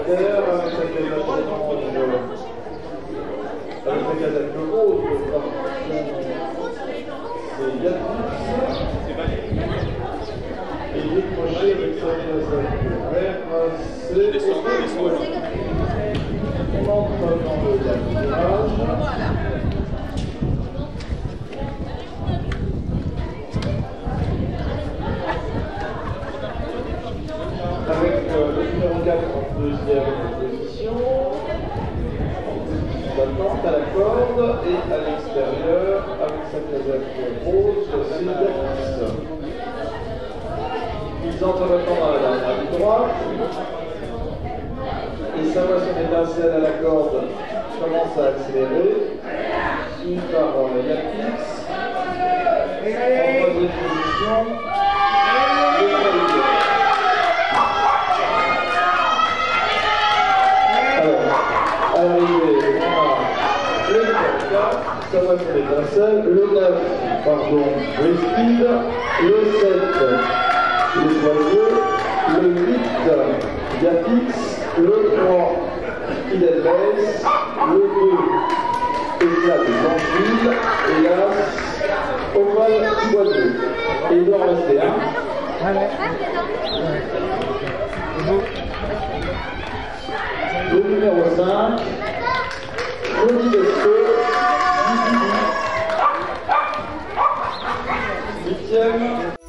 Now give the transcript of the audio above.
Mystère avec sa casation avec sa casaque haute, c'est Yatix. Et décroché avec sa casaque vert, c'est on entre dans le virage. Avec le numéro 4 en deuxième position, d'attente à la corde et à l'extérieur avec sa casaque rose, c'est Yatix. Ils entrent maintenant dans la dernière ligne droite et ça va son étincelle à la corde commence à accélérer, suivi par Yatix. En troisième position, à l'arrivée, on a le numéro 4, ça va sur l'étincelle, le 9, pardon, Speed, le 7, les oiseaux, le 8, Yatix, le 3, Edelweiss, le 2, Éclat de Blancheville, et l'As, Oval Boiseux. Et il doit en rester un. Le numéro 5, Joli Besco, 8e.